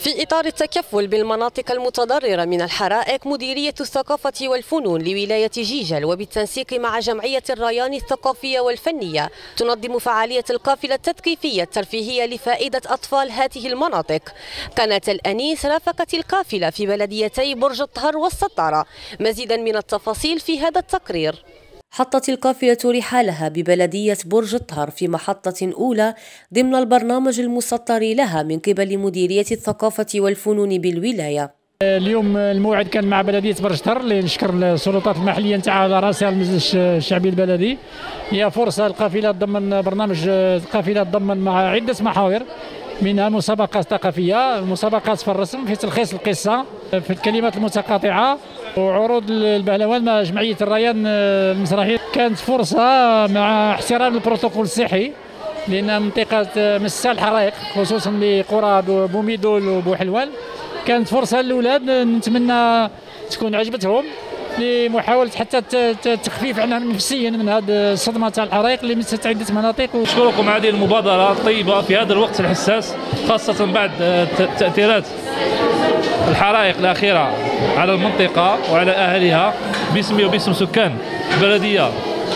في إطار التكفل بالمناطق المتضررة من الحرائق، مديرية الثقافة والفنون لولاية جيجل وبالتنسيق مع جمعية الريان الثقافية والفنية تنظم فعالية القافلة التثقيفية الترفيهية لفائدة أطفال هذه المناطق. قناة الأنيس رافقت القافلة في بلديتي برج الطهر والسطارة. مزيدا من التفاصيل في هذا التقرير. حطت القافلة رحالها ببلدية برج الطهر في محطة أولى ضمن البرنامج المسطر لها من قبل مديرية الثقافة والفنون بالولاية. اليوم الموعد كان مع بلدية برج الطهر اللي نشكر السلطات المحلية نتاعها على راسها المجلس الشعبي البلدي. هي فرصة القافلة تضمن برنامج القافلة تضمن مع عدة محاور، منها مسابقات ثقافية، مسابقات في الرسم، في تلخيص القصة، في الكلمات المتقاطعة، وعروض البهلوان مع جمعية الريان المسرحية. كانت فرصة مع احترام البروتوكول الصحي، لأن منطقة مسا الحرائق خصوصا لقرى بوميدول وبوحلوان، كانت فرصة للأولاد نتمنى تكون عجبتهم لمحاولة حتى التخفيف عنهم نفسيا من هذه الصدمة تاع الحرائق اللي مست عدة مناطق. نشكركم على هذه المبادرة الطيبة في هذا الوقت الحساس، خاصة بعد تأثيرات الحرائق الأخيرة على المنطقة وعلى أهلها. باسمي وباسم سكان البلدية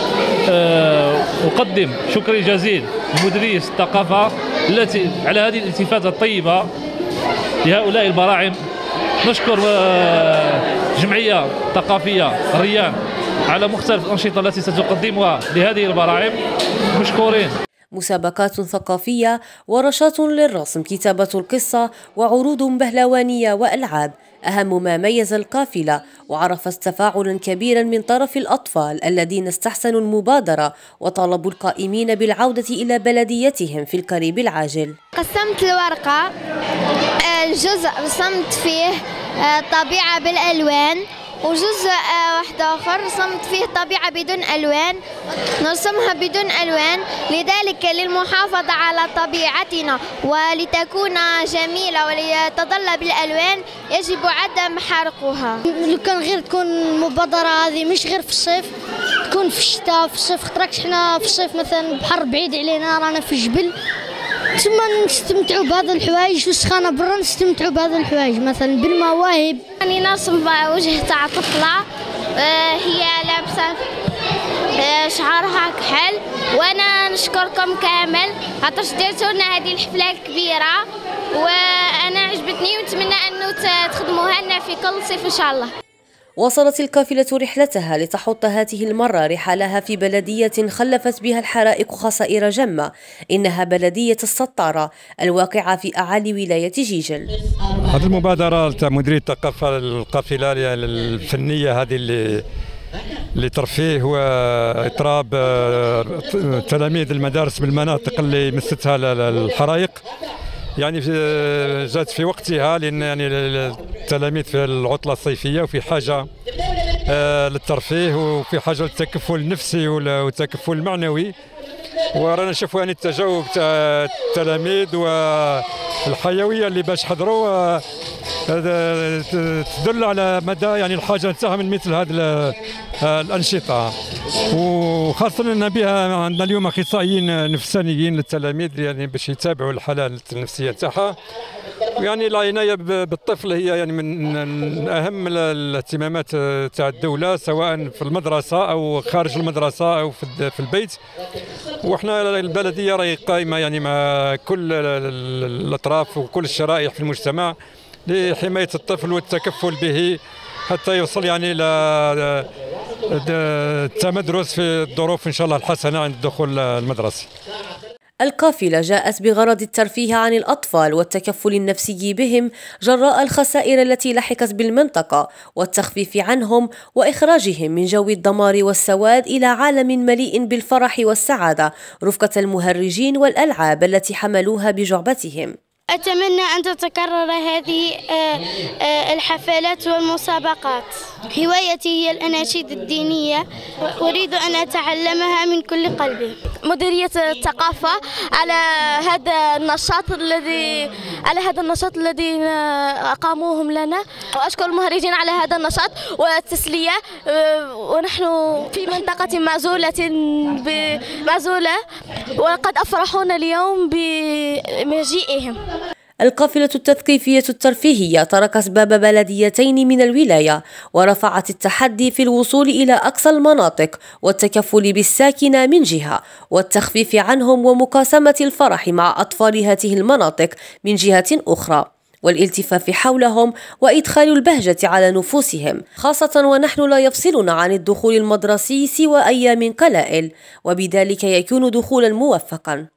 أقدم شكري جزيل لمديرية الثقافة التي على هذه الالتفاتة الطيبة لهؤلاء البراعم. نشكر جمعية ثقافية الريان على مختلف الأنشطة التي ستقدمها لهذه البراعم. مشكورين. مسابقات ثقافية، ورشات للرسم، كتابة القصة، وعروض بهلوانية وألعاب أهم ما ميز القافلة، وعرفت تفاعلا كبيرا من طرف الأطفال الذين استحسنوا المبادرة وطالبوا القائمين بالعودة إلى بلديتهم في القريب العاجل. قسمت الورقة، الجزء رسمت فيه طبيعة بالألوان، وجزء واحد آخر رسمت فيه طبيعة بدون ألوان، نرسمها بدون ألوان لذلك للمحافظة على طبيعتنا ولتكون جميلة ولتظل بالألوان يجب عدم حرقها. لو كان غير تكون المبادرة هذه مش غير في الصيف، تكون في الشتاء. في الصيف خاطرش حنا في الصيف مثلا البحر بعيد علينا، رانا في الجبل، ثم نستمتعوا بهذا الحوايج، والسخانه برا نستمتعوا بهذا الحوايج مثلا بالمواهب. راني نرسم وجه تاع طفله، هي لابسه شعرها كحل، وانا نشكركم كامل خاطرش درتوا لنا هذه الحفله الكبيره، وانا عجبتني ونتمنى انه تخدموها لنا في كل صيف ان شاء الله. واصلت القافلة رحلتها لتحط هذه المرة رحالها في بلدية خلفت بها الحرائق خسائر جمة، إنها بلدية السطارة الواقعة في أعالي ولاية جيجل. هذه المبادرة تاع مديرية الثقافة القافلة الفنية هذه اللي ترفيه وإطراب تلاميذ المدارس بالمناطق اللي مستها الحرائق، يعني جات في وقتها، لأن يعني التلاميذ في العطلة الصيفية وفي حاجة للترفيه وفي حاجة للتكفل النفسي والتكفل المعنوي. ورانا نشوفوا يعني التجاوب تاع التلاميذ والحيوية اللي باش حضروا تدل على مدى يعني الحاجة نتاعها من مثل هذه الأنشطة، وخاصة أن بها عندنا اليوم أخصائيين نفسانيين للتلاميذ يعني باش يتابعوا الحالة النفسية تاعها. يعني العناية بالطفل هي يعني من أهم الاهتمامات تاع الدولة، سواء في المدرسة أو خارج المدرسة أو في البيت. وإحنا البلدية راهي قائمة يعني مع كل الأطراف وكل الشرائح في المجتمع لحماية الطفل والتكفل به حتى يوصل يعني إلى التمدرس في الظروف إن شاء الله الحسنة عند الدخول المدرسي. القافلة جاءت بغرض الترفيه عن الأطفال والتكفل النفسي بهم جراء الخسائر التي لحقت بالمنطقة، والتخفيف عنهم وإخراجهم من جو الدمار والسواد إلى عالم مليء بالفرح والسعادة رفقة المهرجين والألعاب التي حملوها بجعبتهم. أتمنى أن تتكرر هذه الحفلات والمسابقات. هوايتي هي الأناشيد الدينية، أريد أن أتعلمها من كل قلبي. مديرية الثقافة على هذا النشاط الذي أقاموهم لنا، وأشكر المهرجين على هذا النشاط والتسلية. ونحن في منطقة معزولة وقد أفرحونا اليوم بمجيئهم. القافلة التثقيفية الترفيهية تركت باب بلديتين من الولاية ورفعت التحدي في الوصول إلى أقصى المناطق والتكفل بالساكنة من جهة، والتخفيف عنهم ومقاسمة الفرح مع أطفال هذه المناطق من جهة أخرى، والالتفاف حولهم وإدخال البهجة على نفوسهم، خاصة ونحن لا يفصلنا عن الدخول المدرسي سوى أيام قلائل، وبذلك يكون دخولا موفقا.